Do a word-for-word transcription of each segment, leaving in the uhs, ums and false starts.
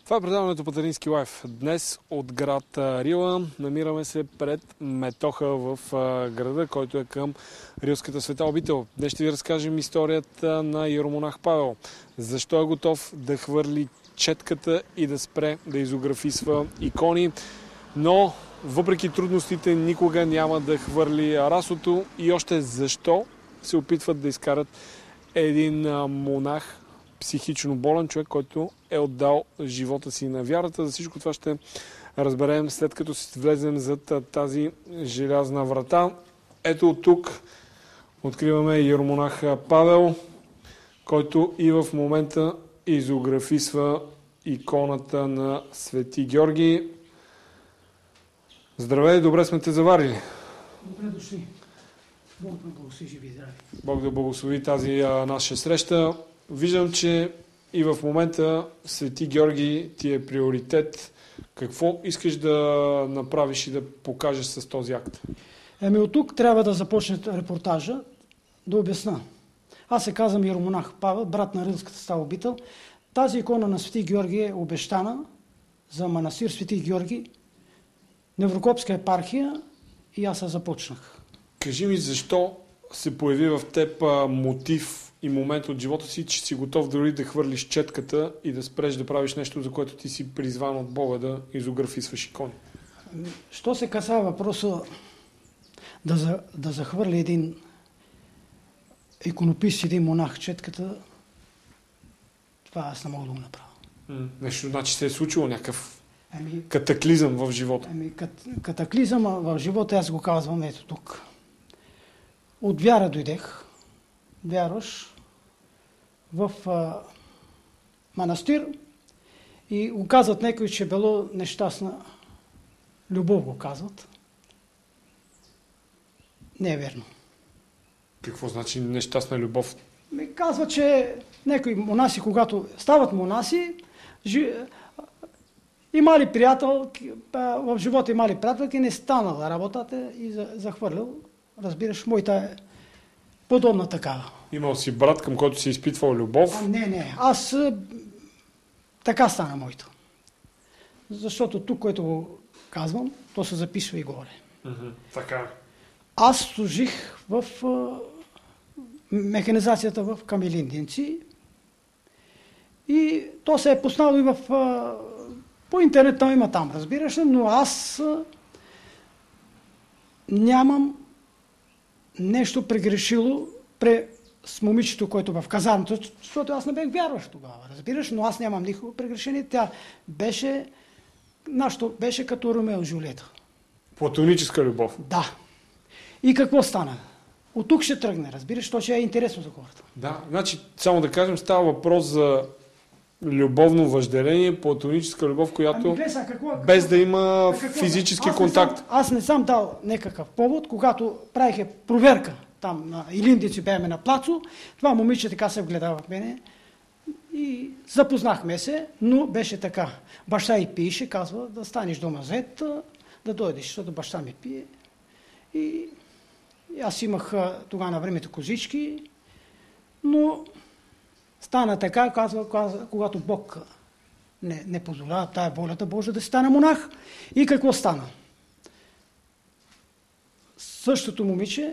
Това е предаването Пътарински лайф. Днес от град Рила намираме се пред Метоха в града, който е към Рилската света обител. Днес ще ви разкажем историята на иеромонах Павел. Защо е готов да хвърли четката и да спре да изографисва икони, но въпреки трудностите никога няма да хвърли расото и още защо се опитват да изкарат един монах, психично болен човек, който е отдал живота си на вярата. За всичко това ще разберем след като се влезем зад тази желязна врата. Ето от тук откриваме иеромонах Павел, който и в момента изографисва иконата на Свети Георги. Здравей, добре сме те заварили. Добре дошли. Бог да благослови, живи и здрави. Бог да благослови тази а, наша среща. Виждам, че и в момента Свети Георги ти е приоритет. Какво искаш да направиш и да покажеш с този акт? Еми от тук трябва да започне репортажа, да обясна. Аз се казвам иеромонах Павел, брат на Рилската света обител. Тази икона на Свети Георги е обещана за манастир Свети Георги, Неврокопска епархия, и аз се започнах. Кажи ми защо се появи в теб мотив и момент от живота си, че си готов дори да хвърлиш четката и да спреш да правиш нещо, за което ти си призван от Бога да изографисваш икони? Що се касава въпроса да, за, да захвърли един иконопис, един монах четката, това аз не мога да го направя. М- нещо, значи се е случило някакъв ами, катаклизъм в живота. Ами, кат, катаклизъм в живота, аз го казвам ето тук. От вяра дойдех, вярваш, в а, манастир и го казват някой, че било нещастна любов, го казват. Не е верно. Какво значи нещастна любов? Ми казва, че някои монаси, когато стават монаси, жи... имали приятел, в живота имали приятелки, не станала работата и захвърлял. Разбираш, моята е подобна такава. Имал си брат, към който си изпитвал любов? А, не, не. Аз така стана моето. Защото тук, което го казвам, то се записва и горе. Mm-hmm. Така. Аз служих в а, механизацията в Камелиндинци и то се е пуснало и в... А, по интернет там има там, разбираш, но аз а, нямам нещо прегрешило пре, с момичето, което в казармата, защото аз не бях вярващ тогава, разбираш, но аз нямам никакво прегрешение. Тя беше, нашето беше като Ромео и Жулиета. Платоническа любов? Да. И какво стана? От тук ще тръгне, разбираш, защото ще е интересно за хората. Да, значи, само да кажем, става въпрос за любовно въжделение, платоническа любов, която ами, глеса, какво, без да има какво, физически аз контакт. Не съм, аз не съм дал някакъв повод, когато правиха проверка там на Илиндици, бяхме на плацо, това момиче така се вгледа в мене и запознахме се, но беше така. Баща и пиеше, казва да станеш дома зет, да дойдеш, защото баща ми пие. И, и аз имах тогава на времето козички, но стана така, казва, казва, когато Бог не, не позволява тая волята Божия да стане монах. И какво стана? Същото момиче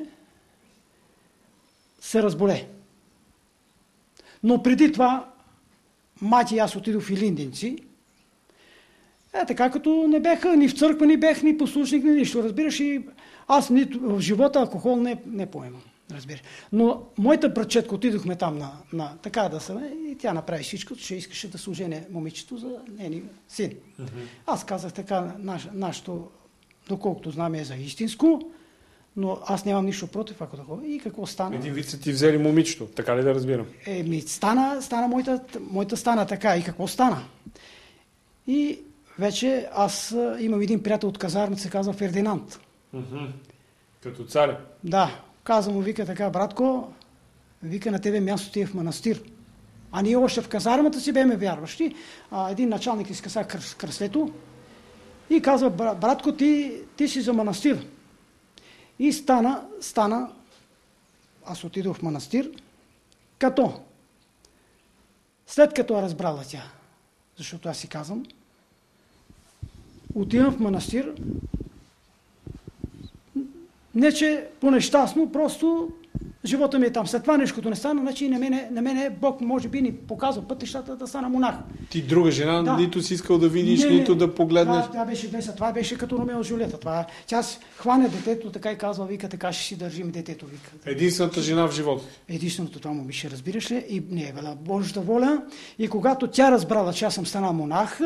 се разболе. Но преди това, мати и аз отидох в Илиндинци. Е, така като не беха ни в църква, ни бех, ни послушник, ни нищо. Разбираш, и аз нито в живота алкохол не, не поемам. Разбираш. Но моята братчетка, отидохме там на, на така да се, и тя направи всичко, че искаше да се ожене момичето за нейния син. Mm-hmm. Аз казах така, наш, нашето, доколкото знам, е за истинско, но аз нямам нищо против, ако такова. И какво стана? Един вид са ти взели момичето, така ли да разбирам? Еми, стана, стана моята, моята стана така. И какво стана? И вече аз имам един приятел от казармата, се казва Фердинанд. Mm-hmm. Като царя? Да. Каза му, вика така, братко, вика на тебе място ти е в манастир. А ние още в казармата си беме вярващи. А, един началник изкъса кръслето и казва, братко, ти, ти си за манастир. И стана, стана, аз отидох в манастир, като, след като е разбрала тя, защото аз си казвам, отивам в манастир, не че по-нещастно, просто живота ми е там. След това нещо, като не стана, значи на мене, на мене Бог може би ни показва пътищата да стана монах. Ти друга жена, да. Нито си искал да видиш, не, нито не, да погледнеш. Това, това беше днес, това беше като Ромео с Жулета. Това, тя хване детето, така и казва, вика, така ще си държим детето, вика. Единствената жена в живота. Единственото това момиче, разбираш ли, и не е била Божията воля. И когато тя разбрала, че аз съм станал монах,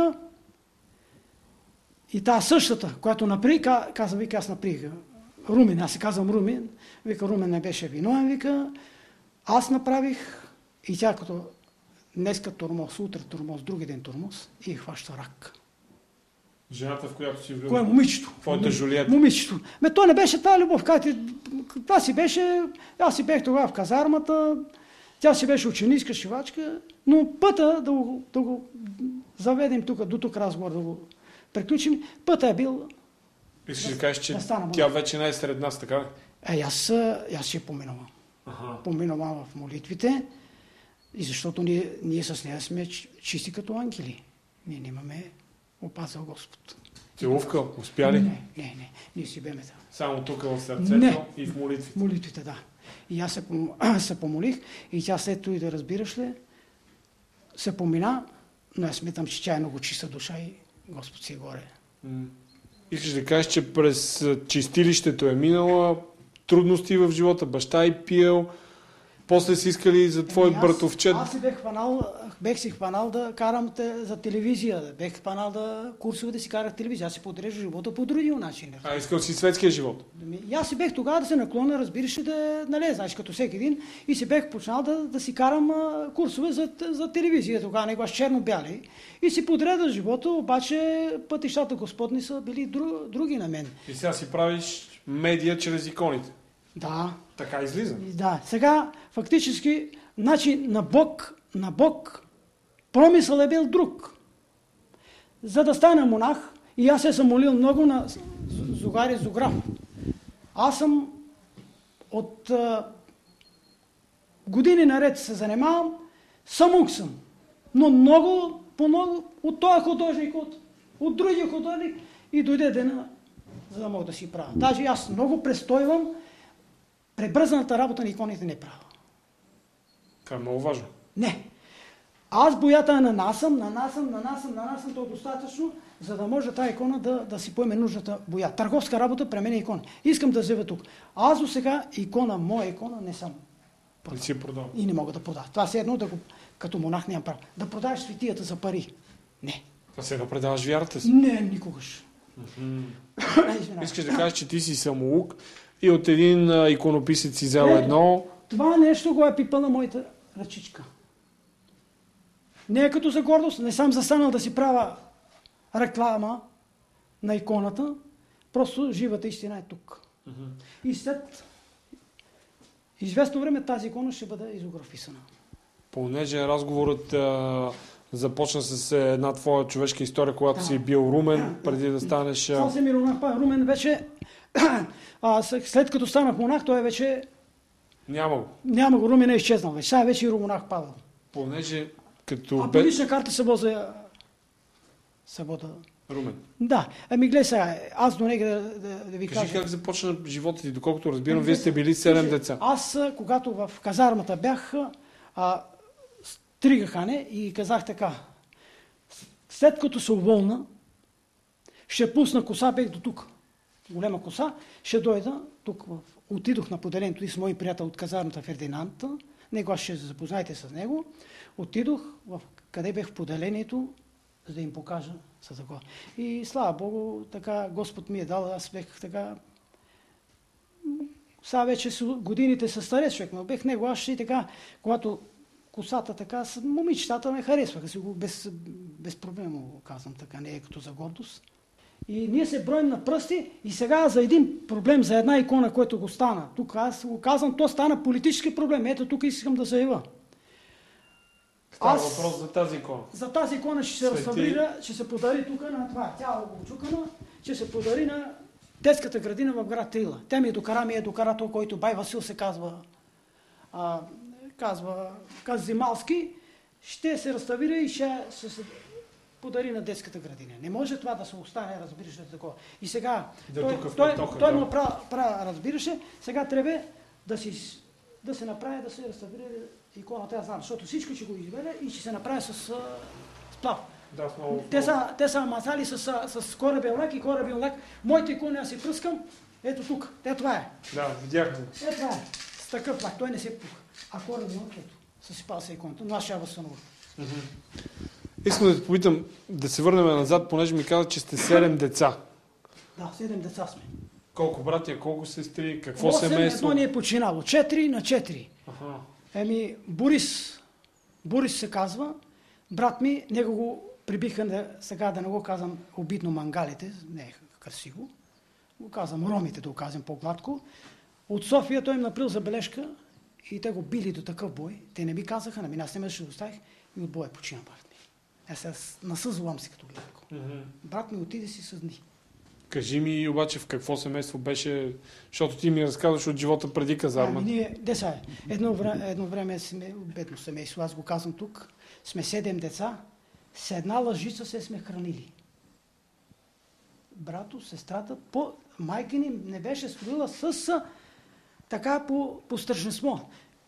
и та същата, която напри, каза, вика, аз наприх. Румен, аз се казвам Румен, вика, Румен не беше виновен, вика, аз направих и тя като днеска турмоз, утре турмоз, други ден турмоз и хваща рак. Жената, в която си влюбил? Кое е момичето? Твоята Жулиета? Момичето. Ме, той не беше тази любов. Това си беше, аз си бех тогава в казармата, тя си беше ученичка, шивачка, но пътя да го, да го заведем тук, до тук разговор, да го приключим, пътя е бил. Искаш да кажеш, че да тя вече не е сред нас, така ли? Е, аз, аз ще я поминувам. Ага. Поминувам в молитвите, и защото ние, ние с нея сме чисти като ангели. Ние нямаме опазал Господ. Целувка, успя ли? Не, не, не. Ние си беме там. Само тук в сърцето не. И в молитвите? Молитвите, да. И аз се, се помолих и тя след това и да разбираш ли, се помина, но аз смятам, че тя е много чиста душа и Господ си е горе. М- Искаш да кажеш, че през чистилището е минала трудности в живота, баща и пиел, после си искали за твой Еми, аз, братовчет. Аз си бех хванал, бех си хванал да карам те за телевизия, бех хванал да курсове да си карах телевизия. Аз си подрежда живота по други начин. А искал си светския живот? И аз си бех тогава да се наклона, разбираш, да, нали, знаеш, като всеки един, и си бех почнал да, да си карам а, курсове за, за телевизия, тогава не с черно-бяли. И си подреда живота, обаче пътищата Господни са били дру, други на мен. И сега си правиш медия чрез иконите. Да. Така излиза. Да. Сега, фактически, значи на Бог, на Бог промисъл е бил друг. За да стана монах, и аз се съм молил много на Зугари Зограф. Аз съм от а, години наред се занимавам, самук съм. Но много, по много от този художник, от, от другия художник и дойде дена, за да мога да си правя. Даже аз много престойвам, пребързаната работа на иконите не правя. Това е много важно. Не. Аз боята нанасам, нанасам, нанасам, нанасам, то е достатъчно, за да може тази икона да, да си поеме нужната боя. Търговска работа при мен е икона. Искам да заявя тук. Аз до сега икона, моя икона не съм Не си продал. И не мога да продавам. Това е едно, да го, като монах нямам право. Да продаваш светията за пари. Не. Това сега предаваш вярата си. Не, никогаш. Mm-hmm. Искаш да кажеш, че ти си самоук и от един а, иконописец си взел едно. Това нещо го е пипала моята ръчичка. Не е като за гордост, не съм застанал да си правя реклама на иконата, просто живата истина е тук. Mm-hmm. И след известно време тази икона ще бъде изографисана. Понеже разговорът а, започна с една твоя човешка история, когато да. си бил Румен, преди да станеш... А... Съвсем и Румен, Румен вече, а, след като станах монах, той вече... Няма го. Няма го, Румен е изчезнал вече. Сега вече и монах Павел. Понеже като... А по лична карта се воза... Се вода... Румен. Да. Ами гледай сега, аз до нега да, да, да ви Кажи кажа... как започна живота ти, доколкото разбирам, вие сте били седем деца. Аз, когато в казармата бях, а, стригах не и казах така, след като се уволна, ще пусна коса, бех до тук, голема коса, ще дойда тук, в... отидох на поделението и с мой приятел от казармата Фердинанд, него аз ще се запознаете с него, отидох в къде бех в поделението, за да им покажа с такова. И слава Богу, така Господ ми е дал, аз бех така... Сега вече годините са старец човек, но бех него, аз ще и така, когато косата така, момичетата ме харесваха, си го без, без проблема го казвам така, не е като за гордост. И ние се броим на пръсти и сега за един проблем, за една икона, който го стана. Тук аз го казвам, то стана политически проблем. Ето тук искам да заявя. Става аз, въпрос за тази икона. За тази икона ще се Свети... разфабрира, ще се подари тук на това. Тя е обчукана, ще се подари на детската градина в град Трила. Тя ми е докара, ми е докара то, който Бай Васил се казва, а, казва, казва Зималски. Ще се разставира и ще, ще, подари на детската градина. Не може това да се остане, разбираш ли, такова. И сега, Да, той, тук в той, Метоха, той да. му прави, прав, разбираше, сега трябва да, си, да се направи, да се реставрира иконата, аз знам, защото всички ще го изведе и ще се направи с а, сплав. Да, с много... Те са, те са мазали с, с, с корабен лак и корабен лак. Моите икони аз си пръскам, ето тук, ето това е. Да, видяхме. Ето това е. С такъв лак, той не се пуха. А корабен лак, ето, съсипал се иконата, но аз ще я възстановя. Искам да те попитам, да се върнем назад, понеже ми каза, че сте седем деца. Да, седем деца сме. Колко братя, колко сестри, какво осем, семейство? едно ни е починало. Четири на четири. Аха. Еми, Борис, Борис се казва, брат ми, него го прибиха, да, сега да не го казвам обидно мангалите, не е красиво, го казвам ромите, да го казвам по-гладко. От София той им направил забележка и те го били до такъв бой. Те не ми казаха, на мен аз не ме ще оставих и от боя почина брат ми. Аз сега насъзвам се като гледам. Mm-hmm. Брат ми отиде си с дни. Кажи ми обаче в какво семейство беше, защото ти ми разказваш от живота преди казарма. Ами ние, де са, едно време, едно време сме бедно семейство, аз го казвам тук, сме седем деца, с една лъжица се сме хранили. Брато, сестрата, по, майка ни не беше строила с така по, по стърженство.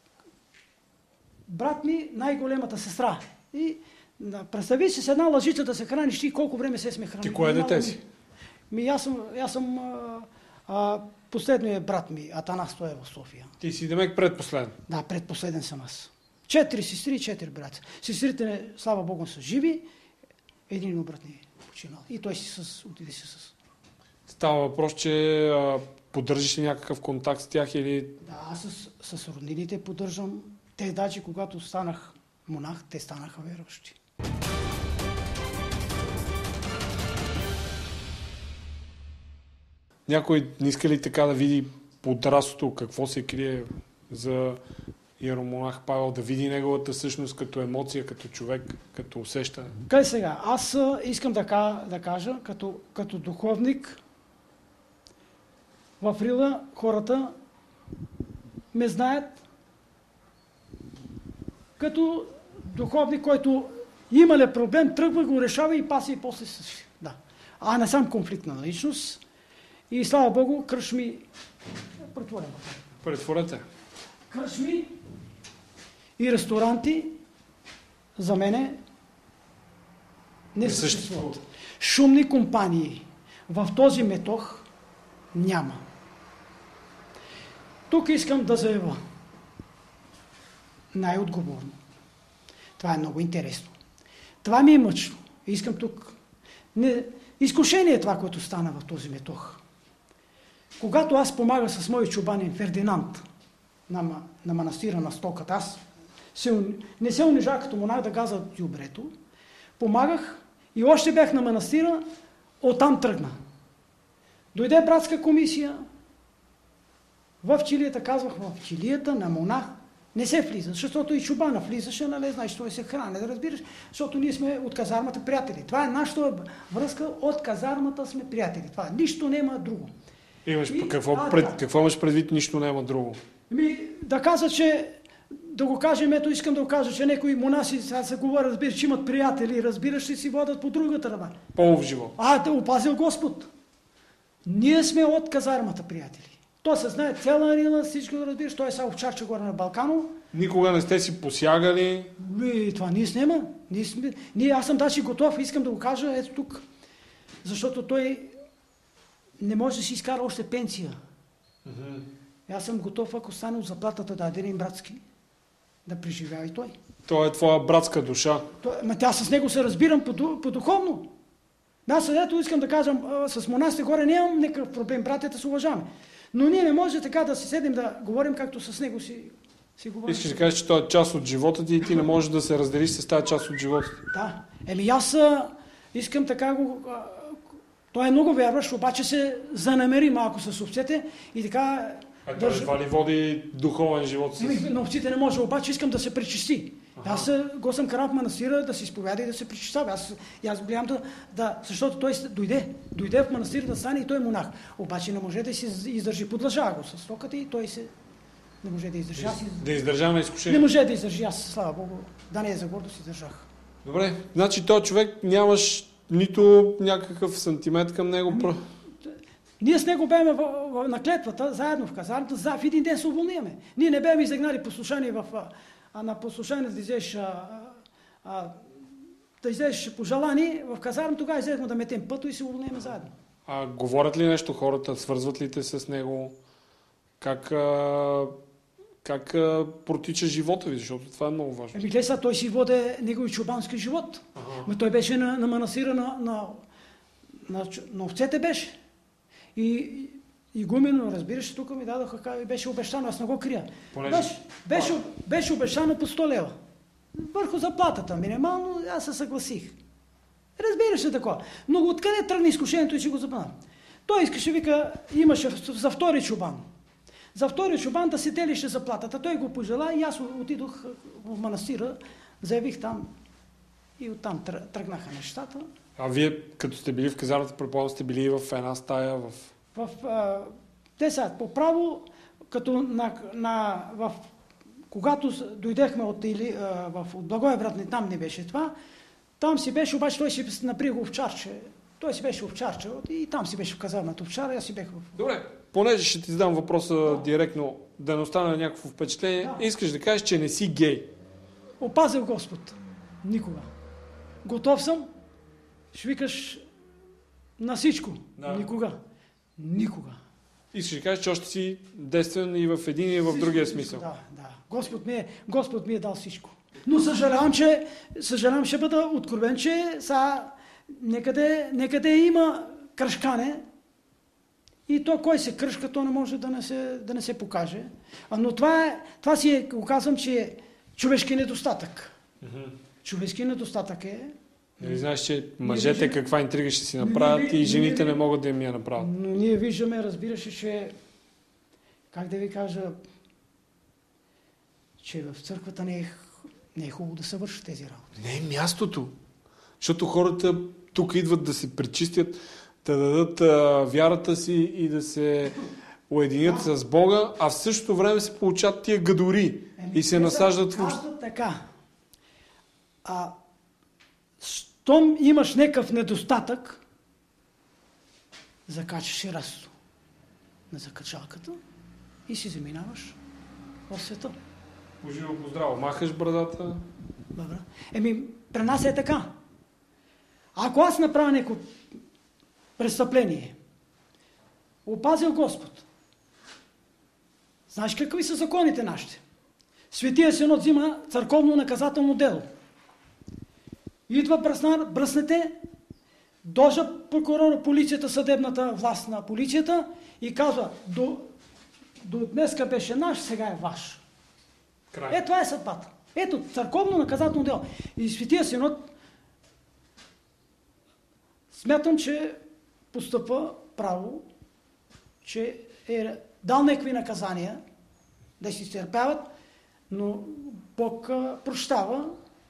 Брат ми, най-големата сестра. И да, представи си с една лъжица да се храниш ти колко време се сме хранили. Ти кое дете си? Ми, аз съм, аз съм а, а, последният брат ми, Атанас, той е в София. Ти си демек предпоследен. Да, предпоследен съм аз. Четири сестри и четири брата. Сестрите, слава Богу, са живи. Един брат ни е починал. И той си с, отиде си с... Става въпрос, че а, поддържаш ли някакъв контакт с тях или... Да, аз с, с роднините поддържам. Те даже когато станах монах, те станаха верващи. Някой не иска ли така да види под расото какво се крие за иеромонах Павел, да види неговата същност като емоция, като човек, като усещане? Къде сега? Аз а, искам да, да кажа, като, като духовник, в Рила хората ме знаят като духовник, който има ли проблем, тръгва, го решава и паси и после се... Да. А не съм конфликтна личност. И слава Богу, кръчми... Претворям. Претворете. Кръчми и ресторанти за мене не съществуват. Шумни компании в този метох няма. Тук искам да заявя най-отговорно. Това е много интересно. Това ми е мъчно. Искам тук... Не... Изкушение е това, което стана в този метох. Когато аз помагах с мой чубанин Фердинанд на, на манастира на Стоката, аз се, не се унижах като монах да газа дюбрето, помагах и още бях на манастира, оттам тръгна. Дойде братска комисия, в чилията, казвах, в чилията на монах не се влиза, защото и чубана влизаше, нали, знаеш, той се храни, да разбираш, защото ние сме от казармата приятели. Това е нашата връзка, от казармата сме приятели. Това нищо няма друго. Имаш, И, какво, а, пред, да. какво имаш предвид, нищо няма друго? Ми, да кажа, че да го кажем, ето искам да го кажа, че някои монаси, сега се говоря, разбираш, че имат приятели, разбираш, че си водят по другата ръба. Полов живот. А, да опазил Господ. Ние сме от казармата приятели. То се знае цяла Рила, всичко да разбираш, той е са овчарче горе на Балкано. Никога не сте си посягали? И това ние сме, ние сме. Ние, аз съм даже готов, искам да го кажа, ето тук. Защото той не може да си изкара още пенсия. Mm-hmm. Аз съм готов, ако стане от заплатата да даде братски, да преживява и той. Това е твоя братска душа. Той, ма тя с него се разбирам по-духовно. Аз ето искам да кажам, с монасите горе нямам никакъв проблем, братята се уважаваме. Но ние не може така да си седим да говорим, както с него си, си говорим. Искаш да кажеш, че това е част от живота ти и ти не можеш да се разделиш с тази част от живота ти. Да. Еми аз а, искам така го... А, той е много вярващ, обаче се занамери малко с овцете и така... А той едва ли води духовен живот с... Еми, на овците не може, обаче искам да се пречисти. Ага. Аз го съм карал в манастира да се изповяда и да се причисава. Аз, аз го гледам да, да... Защото той дойде. Дойде в манастира да стане и той е монах. Обаче не може да се издържи. Подлъжа го с стоката и той се... Не може да издържи. Аз... Да издържа на изкушение. Не може да издържи. Аз, слава Богу, да не е за гордост, издържах. Добре, значи този човек нямаш нито някакъв сантимент към него. Ами, ние с него бяме в, в, на клетвата, заедно в казармата, за в един ден се уволняваме. Ние не бяме изгнали послушание в, а на послушание да излезеш, а, а, да излезеш пожелание в казармата, тогава излезем да метем пъто и се уволняваме заедно. А говорят ли нещо хората, свързват ли те с него? Как, а, как а, протича живота ви, защото това е много важно. Еми гледай сега, той си воде негови чубански живот. Ага. Но той беше на, на манастира на, на, на, на овцете беше. И, и гумено, разбираш, тук ми дадоха, беше обещано, аз не го крия. Понеже... Беше, беше, беше обещано по сто лева. Върху заплатата, минимално, аз се съгласих. Разбираш се такова. Но откъде тръгне изкушението и ще го запомня? Той искаше, вика, имаше за втори чубан. За втори чубан да се делише заплатата. Той го пожела и аз отидох в манастира, заявих там и оттам тръгнаха нещата. А вие, като сте били в казармата, предполагам, сте били в една стая? В... в а, те са по право, като на, на, в, когато дойдехме от, или, а, в, от Благоевград, не там не беше това, там си беше, обаче той си напри го овчарче. Той си беше овчарче и там си беше в казармата овчара, аз си бях в... Добре, понеже ще ти задам въпроса да. директно, да не остане някакво впечатление, да. Искаш да кажеш, че не си гей. Опазил Господ. Никога. Готов съм. Ще викаш на всичко. Да. Никога. Никога. Искаш да кажеш, че още си действен и в един и в другия смисъл. Да, да. Господ ми е, Господ ми е дал всичко. Но съжалявам, че съжалявам, ще бъда откровен, че са некъде, некъде има кръшкане и то кой се кръшка, то не може да не се, да не се покаже. А, но това, е, това си е, го казвам, че е човешки недостатък. Mm-hmm. Човешки недостатък е. Нали знаеш, че мъжете каква интрига ще си направят ние, и жените ние, не могат да им я направят. Но ние виждаме, разбираш, че как да ви кажа, че в църквата не е, не е хубаво да се вършат тези работи. Не е мястото. Защото хората тук идват да се пречистят, да дадат а, вярата си и да се уединят да. с Бога, а в същото време се получат тия гадори еми, и се насаждат в... така. А щом имаш някакъв недостатък, закачаш и расто на закачалката и си заминаваш в света. Поживо поздраво, махаш брадата. Добре. Еми, при нас е така. Ако аз направя някакво престъпление, опазил Господ, знаеш какви са законите нашите? Светия Синод взима църковно наказателно дело. Идва бръсна, бръснете, дожа прокурора, полицията, съдебната власт на полицията и казва, до, до днеска беше наш, сега е ваш. Край. Е, това е съдбата. Ето, църковно наказателно дело. И Светия Синод смятам, че постъпва право, че е дал някакви наказания да си изтърпяват, но Бог прощава.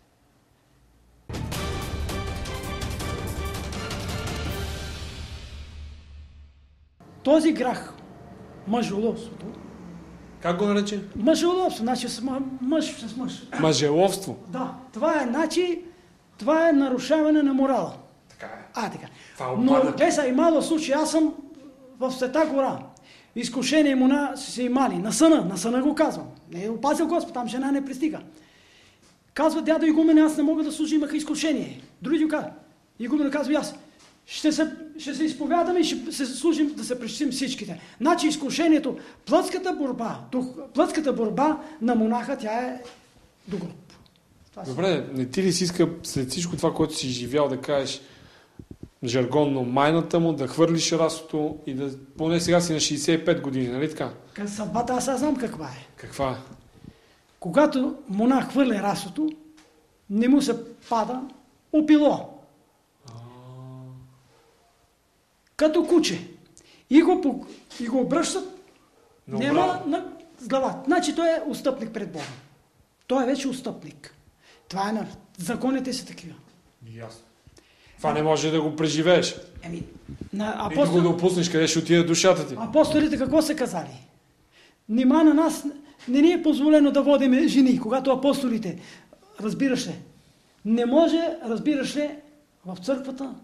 Този грях, мъжеловството. Как го нарече? Мъжеловство, значи с мъж с мъж. Мъжеловство? Да, това е, значи, това е нарушаване на морала. Така е. А, така. Но, те са имало случаи, аз съм в Света гора. Изкушение му на са се имали. На съна, на съна го казвам. Не е опазил Господ, там жена не пристига. Казва дядо игумене, аз не мога да служа, имаха изкушение. Други го казва. Игумене казва и аз. Ще се, ще се изповядаме и ще се служим да се пречистим всичките. Значи изкушението, плътската борба, дух, плътската борба на монаха, тя е до груб. Добре, не ти ли си иска след всичко това, което си живял, да кажеш жаргонно майната му, да хвърлиш расото и да... Поне сега си на шейсет и пет години, нали така? Съдбата аз знам каква е. Каква? Когато монах хвърля расото, не му се пада опило. Като куче. И го, и го обръщат, но няма на глава. Значи той е отстъпник пред Бога. Той е вече отстъпник. Това е на... Законите са такива. Ясно. Това не може да го преживееш. Еми, на апостол... И да го да опуснеш, къде ще отиде душата ти. Апостолите какво са казали? Нима на нас не ни е позволено да водиме жени, когато апостолите, разбираш ли, Не може, разбираш ли, в църквата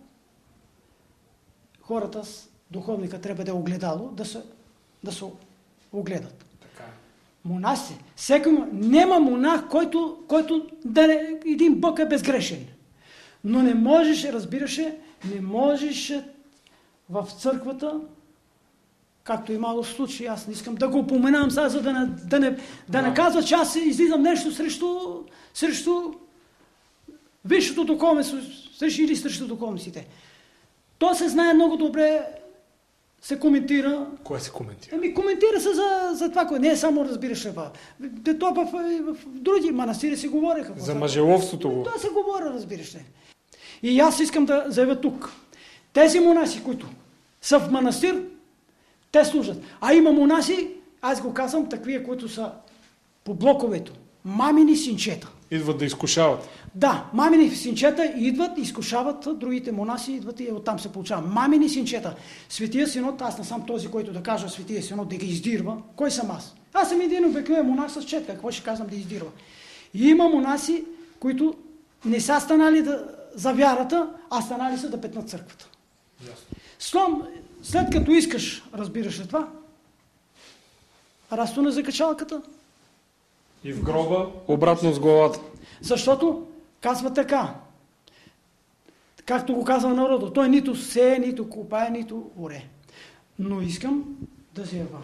хората с духовника трябва да е огледало, да се, да се огледат. Така. Монаси. Всеки, нема монах, който, който да не, един Бог е безгрешен. Но не можеш, разбираш, не можеш в църквата, както имало случаи, аз не искам да го упоменавам сега, за да не, да не, да не казва, че аз излизам нещо срещу, срещу висшето духовенство, срещу или срещу духовниците. То се знае много добре, се коментира. Кое се коментира? Ами коментира се за, за това, което не е само, разбираш ли, в, в, в, в, в други манастири се говореха. За мъжеловството го. Това се говори, разбираш ли. И аз искам да заявя тук. Тези монаси, които са в манастир, те служат. А има монаси, аз го казвам, такива, които са по блоковето. Мамини синчета. Идват да изкушават. Да, мамини синчета идват, изкушават, другите монаси идват и оттам се получава. Мамини синчета. Светия Синод, аз не съм този, който да кажа Светия Синод да ги издирва. Кой съм аз? Аз съм един обикновен монах с четка. Какво ще казвам да издирва? И има монаси, които не са станали да, за вярата, а станали са да петнат църквата. Слом, след като искаш, разбираш ли това, разтуна за качалката. И в гроба, обратно с главата. Защото казва така, както го казва народа, той нито сее, нито копае, нито оре. Но искам да заявя.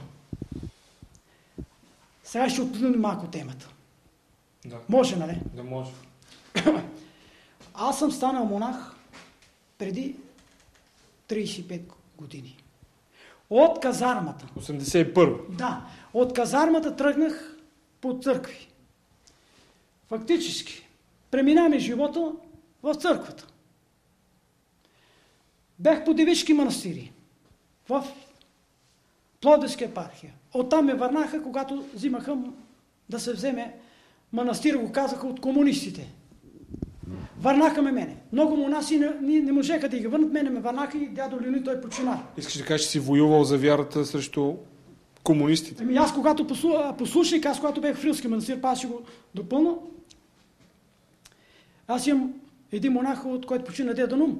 Сега ще отплюна малко темата. Да. Може, нали? Да може. Аз съм станал монах преди тридесет и пет години. От казармата. осемдесет и първо. Да, от казармата тръгнах по църкви. Фактически, преминаваме живота в църквата. Бях по девички манастири, в Пловдивска епархия. Оттам ме върнаха, когато взимаха да се вземе манастир, го казаха от комунистите. Върнаха ме мене. Много монаси не, не, не можеха да ги върнат, мене ме върнаха и дядо Леонид той почина. Искаш да кажеш, че си воювал за вярата срещу комунистите? Ами аз когато послушах, аз когато бях в Рилски манастир, па аз ще го допълна. Аз имам един монах, от който почина дядо Нум.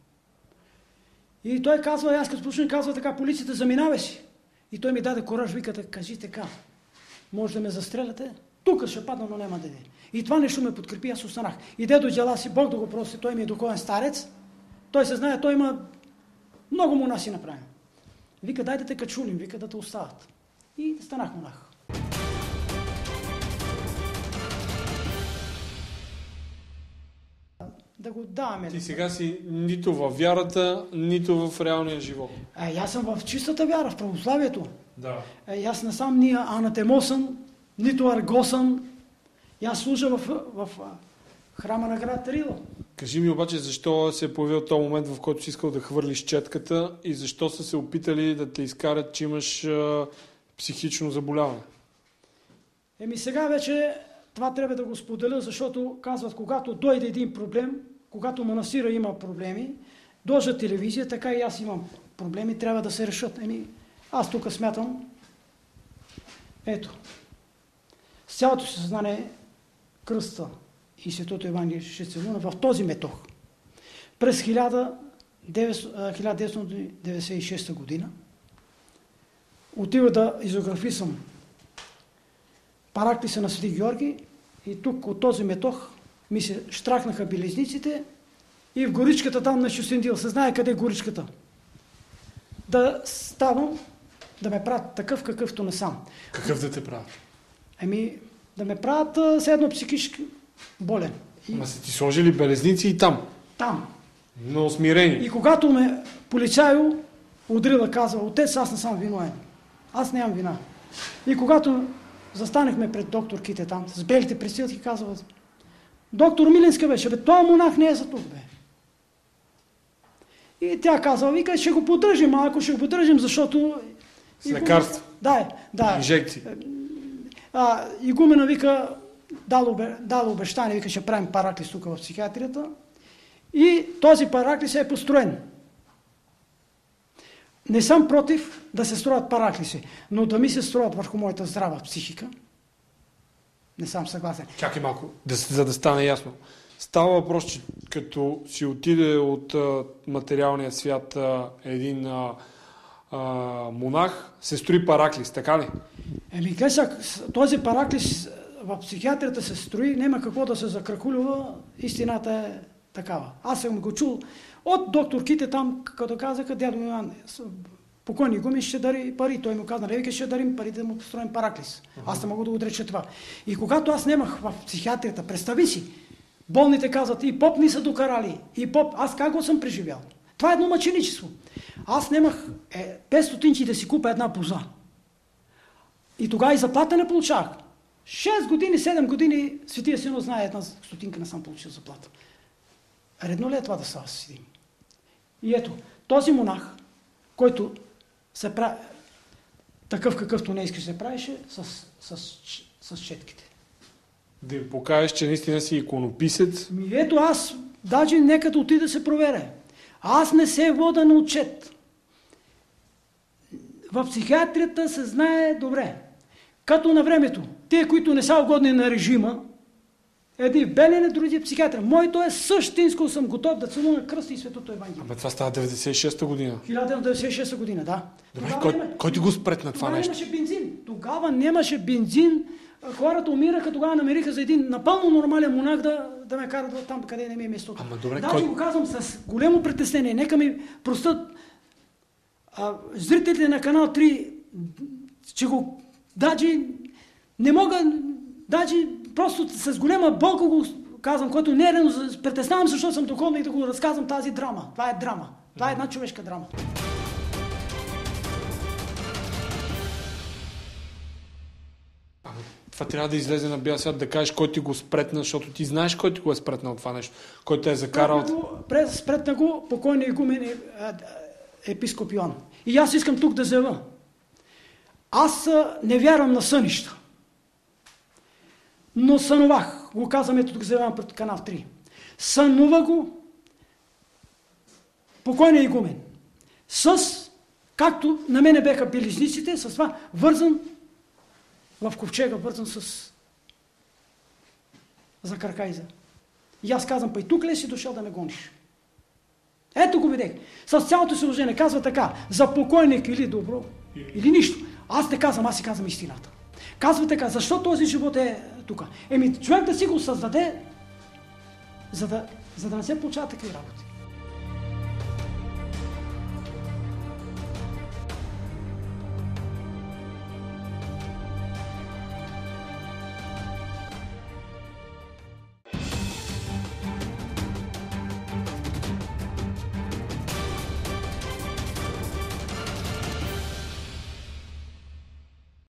И той казва, аз като послушах, казва така, полицията заминава си. И той ми даде кораж, вика, да кажи така, може да ме застреляте? Тук ще падна, но няма да де. И това нещо ме подкрепи, аз останах. И дедо дела си, Бог да го прости, той ми е духовен старец. Той се знае, той има много монаси направим. Вика, дай да те качулим, вика да те остават. И станах монах. Да го даваме. Ти сега си нито във вярата, нито в реалния живот. А, аз съм в чистата вяра, в православието. Да. А, аз не съм ни анатемосан, нито аргосан. Аз служа в, в, в храма на град Рила. Кажи ми обаче, защо се е появил този момент, в който си искал да хвърлиш четката и защо са се опитали да те изкарат, че имаш а, психично заболяване? Еми сега вече това трябва да го споделя, защото казват, когато дойде един проблем, когато манастира има проблеми, дойде телевизия, така и аз имам проблеми, трябва да се решат. Еми, аз тук смятам, ето, с цялото си съзнание кръста Института Евангелие ще се луна в този метох. През хиляда деветстотин деветдесет и шеста година отива да изографисам параклиса на Свети Георги и тук от този метох ми се штракнаха белезниците и в горичката там на Шусендил, се знае къде е горичката. Да ставам, да ме правят такъв, какъвто не сам. Какъв да те правят? Ами, да ме правят все едно психически болен. И... Ама са ти сложили белезници и там? Там. Но смирени. И когато ме полицайо удрила, казва, отец, аз не съм виновен. Аз нямам вина. И когато застанахме пред докторките там, с белите пресилки, казват, доктор Милинска беше, бе, този монах не е за тук, бе. И тя казва, вика, ще го поддържим малко, ще го поддържим, защото... С лекарства. Да, да. Инжекции. А, игумена, вика, дал, дал обещание, вика, ще правим параклис тук в психиатрията. И този параклис е построен. Не съм против да се строят параклиси, но да ми се строят върху моята здрава психика, не съм съгласен. Чакай малко, да, за да стане ясно. Става въпрос, че като си отиде от а, материалния свят а, един а, а, монах, се строи параклис, така ли? Еми, гледай сега, този параклис в психиатрията се строи, няма какво да се закракулюва, истината е такава. Аз съм го чул от докторките там, като казаха, дядо Иван, покойник Гумен ще дари пари. Той му каза, вика, ще дарим пари да му построим параклис. Uh-huh. Аз не мога да го отреча това. И когато аз немах в психиатрията, представи си, болните казват, и поп ни са докарали, и поп, аз как го съм преживял? Това е едно мъченичество. Аз немах е, пет стотинки да си купя една поза. И тогава и заплата не получавах. шест години, седем години, Светия Синод знае, една стотинка не съм получил заплата. Редно ли е това да става с седим? И ето, този монах, който се прави, такъв какъвто не искаш се правише, с, с, с, с четките. Да им покажеш, че наистина си иконописец. Ми ето аз, даже нека да отида да се проверя. Аз не се вода на отчет. В психиатрията се знае добре. Като на времето, те, които не са угодни на режима, едни в Белене, други в психиатрия. Моето е същинско, съм готов да целуна кръста и Светото Евангелие. Абе, това става деветдесет и шеста година. хиляда деветстотин деветдесет и шеста година, да. Добре, кой, нема... кой ти го спретна това тогава нещо? Нямаше бензин. Тогава нямаше бензин. Хората умираха, тогава намериха за един напълно нормален монах да, да ме карат там, къде не ми е местото. Ама добре, Даже кой... го казвам с големо притеснение. Нека ми простат а, зрителите на канал три, че го даже не мога, даже просто с голема болка го казвам, който не е рено, притеснявам, защото съм духовник да го разказвам тази драма. Това е драма. Това е една човешка драма. Това трябва да излезе на бял свят, да кажеш кой ти го спретна, защото ти знаеш кой ти го е спретнал това нещо, кой те е закарал. Спретна, спретна го покойния игумен е, е, епископ Йоан. И аз искам тук да заявя. Аз не вярвам на сънища. Но сънувах. Го казвам, ето тук заявявам пред канал три. Сънува го покойния игумен. С, както на мене беха белезниците, с това вързан в ковчега, вързан с за кракайза. И аз казвам, па и тук ли си дошъл да ме гониш? Ето го видех. С цялото си уважение казва така, за покойник или добро, или нищо. Аз не казвам, аз си казвам истината. Казва така, защо този живот е тук? Еми, човек да си го създаде, за да, за да не се получават такива работи.